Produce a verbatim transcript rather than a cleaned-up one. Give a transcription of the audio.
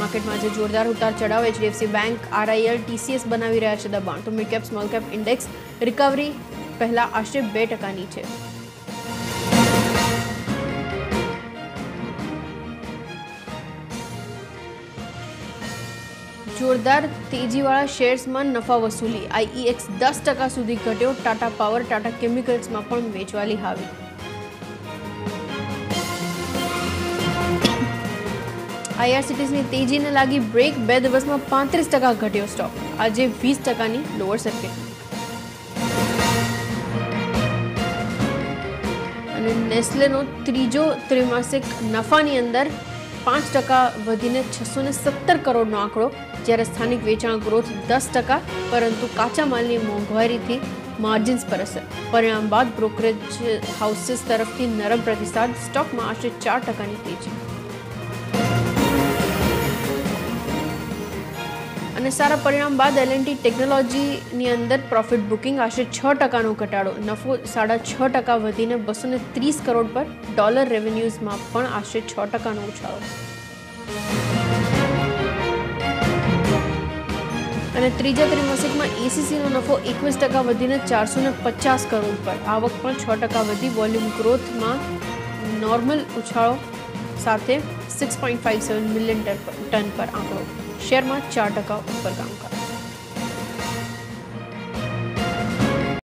मार्केटમાં આજે જોરદાર ઉતાર ચઢાવ. એચડીએફસી બેંક, આરઆઈએલ, ટીસીએસ બનાવી રહ્યા છે દબાણ. તો mid cap small cap index recovery પહેલા આશરે બે ટકા નીચે. જોરદાર તેજીવાળા શેર્સમાં નફા વસૂલી. આઈઈએક્સ દસ ટકા સુધી ઘટ્યો. ટાટા પાવર, ટાટા કેમિકલ્સમાં પણ વેચવાલી હાવી. આઈઆરસીટીસીની તેજીને લાગી બ્રેક. બે દિવસમાં પાંત્રીસ ટકા ઘટ્યો સ્ટોક. આજે વીસ ટકાની લોઅર સર્કિટ. અને નેસ્લેનો ત્રીજો ત્રિમાસિક નફાની અંદર પાંચ ટકા વધીને છસો ને સત્તર કરોડનો આંકડો, જ્યારે સ્થાનિક વેચાણ ગ્રોથ દસ ટકા, પરંતુ કાચા માલની મોંઘવારીથી માર્જિન્સ પર અસર. પરિણામ બાદ બ્રોકરેજ હાઉસીસ તરફથી નરમ પ્રતિસાદ. સ્ટોકમાં આશરે ચાર ટકાની તેજી. અને સારા પરિણામ બાદ એલએનટી ટેકનોલોજીની અંદર પ્રોફિટ બુકિંગ આશરે છ ટકાનો ઘટાડો. નફો સાડા છ ટકા વધીને બસો ને ત્રીસ કરોડ પર. ડોલર રેવન્યુઝમાં પણ આશરે છ ટકાનો ઉછાળો. અને ત્રીજા ત્રિમાસિકમાં એસીસીનો નફો એકવીસ ટકા વધીને ચારસો ને પચાસ કરોડ પર. આવક પણ છ ટકા વધી. વોલ્યુમ ગ્રોથમાં નોર્મલ ઉછાળો સાથે six point five seven million ton પર આંકડો. શેરમાં ચાર ટકા ઉપર કામકાજ.